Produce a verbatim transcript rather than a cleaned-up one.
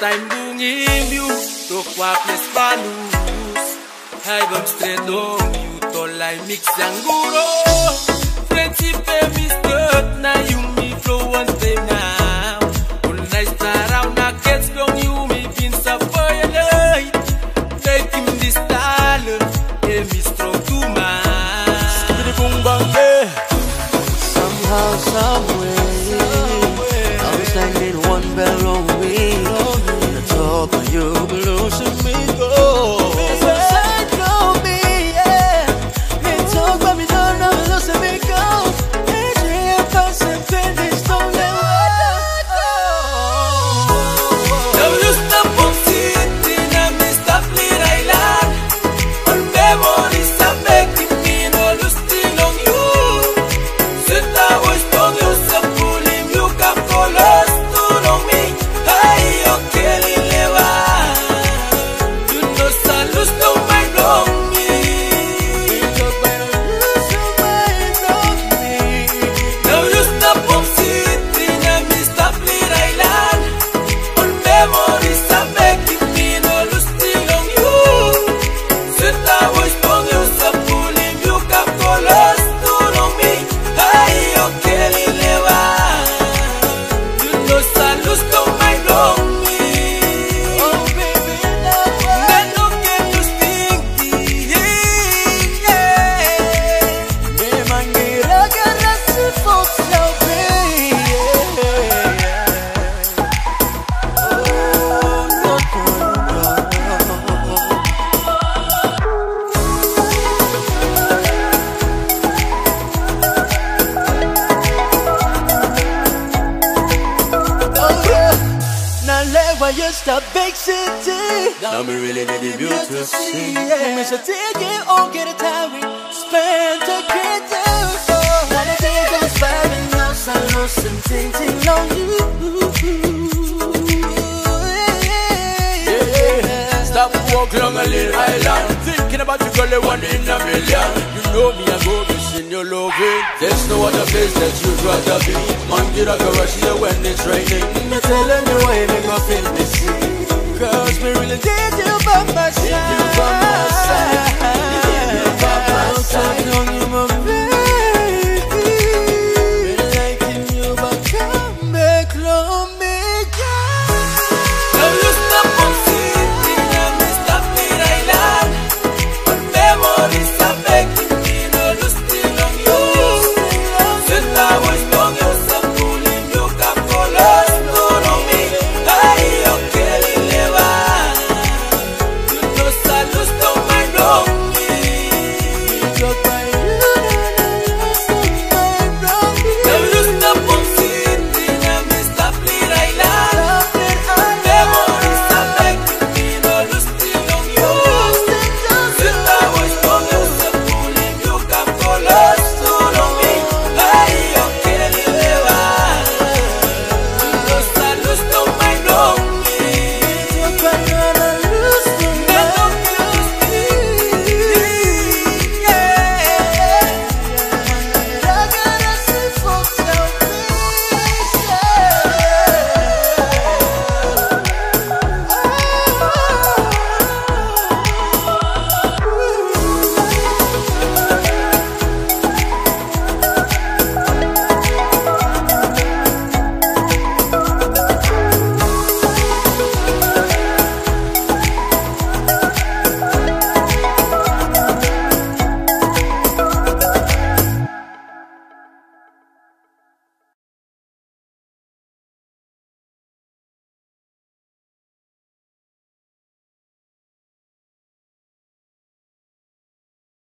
I'm bungim you, to kwaples balus. Hai bam straight on you, to like mix and guro. Friendship baby skirt, na you me flow one day now. All night start out, na gets from you, me been suffer your light. Take him this style, yeah me strong too much. Skibidi boom bang hey. Somehow, somewhere, I'm standing one bell on me. The talk of you losing me go. Side on me, yeah. Me talk but me don't know losing me go. It's real concept and it's don't let go. Now you stop on sitting and me stop lead island. All memories are making me no losing on you. Sit down with strong you so pull him you can call us to know me. Hey, you're killing never. You know salus no mind on me. Now you stop on sitting and me stop lead island. All memories are making me no losing on you. Sit down with strong you so pull him you can call us to know me. Hey, you're killing never. You know salus no mind on me. Oh baby, now Men don't get too stinky, yeah. me mangira garasi folks now be. Oh no no no. Oh yeah. Now let why you stop big city. Now me really need the beauty to see. Yeah. Me say take it or get it time we spend together. Now the day goes by and now some losing thinking on you. Yeah. Stop walk long a little island. Thinking about you, girl, the one in a million. You know me, I go missing your loving. There's no other place that you'd rather be. Man, get a rush here when it's raining. Me telling you why me go feel me see. Cause me really need you by my side. You by my side.